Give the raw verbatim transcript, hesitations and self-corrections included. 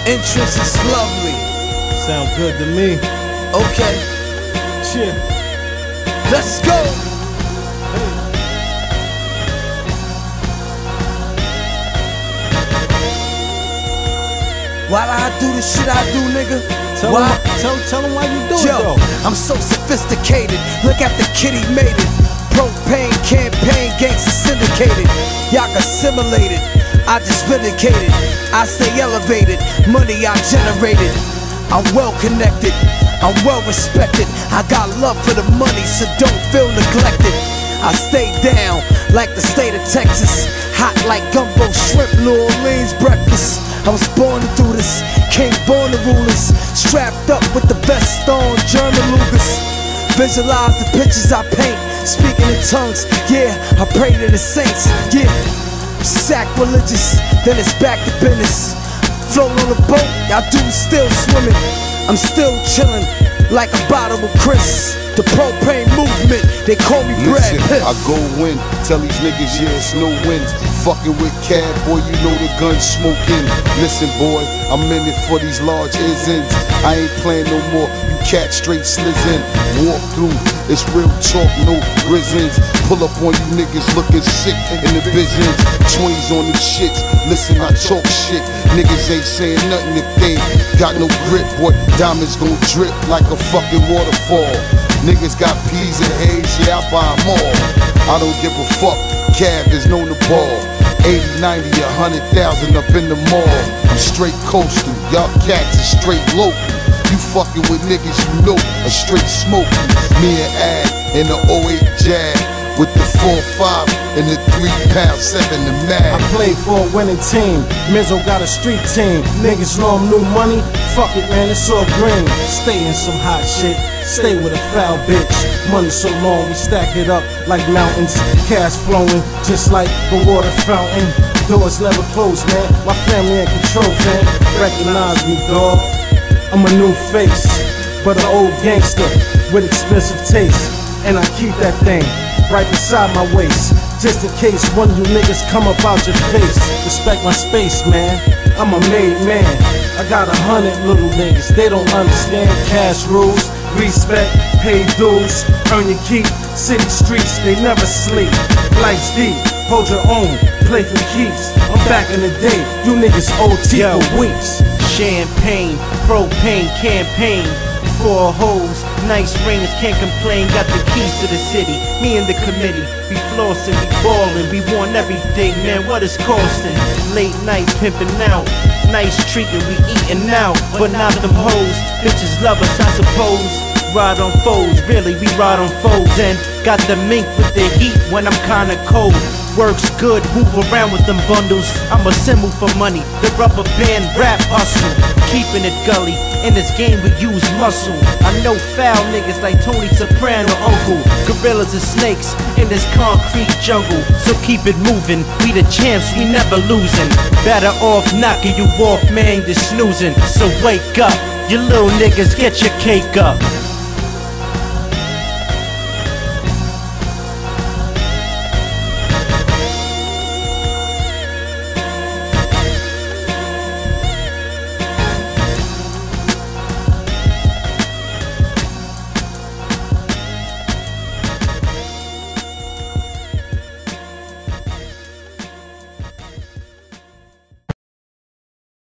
Entrance is lovely. Sound good to me. Okay. Cheer. Let's go. Hey. While I do the shit I do, nigga. Tell why? him, tell, tell him why you do Yo, it though. I'm so sophisticated. Look at the kid he made it. Propane campaign, gangsta syndicated. Y'all assimilated. I just vindicated. I stay elevated. Money I generated. I'm well connected. I'm well respected. I got love for the money, so don't feel neglected. I stay down like the state of Texas. Hot like gumbo, shrimp, New Orleans breakfast. I was born to do this, came born to rule this. Strapped up with the vest on, German Lucas. Visualize the pictures I paint, speaking in tongues. Yeah, I pray to the saints. Yeah, sacrilegious, then it's back to business. Float on a boat, y'all dudes still swimming. I'm still chilling like a bottle of Chris. The propane movement, they call me Brad Pitt. I go in, tell these niggas, yeah, it's no wins. Fucking with Cab, boy, you know the gun smoking. Listen, boy, I'm in it for these large isms. I ain't playing no more, you cat straight slizzin'. Walk through, it's real talk, no grizzins. Pull up on you niggas looking sick in the business. twenties on them shits, listen, I talk shit. Niggas ain't saying nothing if they got no grip, boy. Diamonds gon' drip like a fucking waterfall. Niggas got peas and haze, yeah, I buy them all. I don't give a fuck, Cab is known to ball. eighty, ninety, a hundred thousand up in the mall. I'm straight coastal, y'all cats is straight local. You fucking with niggas you know are straight smoking. Me and Ad in the oh eight Jag with the four five and the three pound seven, the mad. I play for a winning team. Mizzo got a street team. Niggas know I'm new money. Fuck it, man, it's all green. Stay in some hot shit. Stay with a foul bitch. Money so long, we stack it up like mountains. Cash flowing, just like a water fountain. Doors never close, man. My family in control, man. Recognize me, dog. I'm a new face, but an old gangster with expensive taste. And I keep that thing right beside my waist, just in case one of you niggas come up out your face. Respect my space, man. I'm a made man. I got a hundred little niggas, they don't understand cash rules. Respect, pay dues, earn your keep. City streets, they never sleep. Life's deep, hold your own, play for keeps. I'm back in the day, you niggas O T Yo, for weeks. Champagne, propane campaign. Four hoes, nice rings, can't complain. Got the keys to the city, me and the committee. We flossin', we ballin', we want everything, man, what it's costing. Late night pimpin' out, nice treatin', we eatin' out. But not them hoes, bitches love us, I suppose. Ride on foes, really, we ride on foes. And got the mink with the heat when I'm kinda cold. Works good, move around with them bundles. I'm a symbol for money, the rubber band rap hustle. Keeping it gully, in this game we use muscle. I know foul niggas like Tony Soprano uncle. Gorillas and snakes in this concrete jungle. So keep it moving, we the champs, we never losing. Better off knocking you off, man, you're snoozing. So wake up, you little niggas, get your cake up.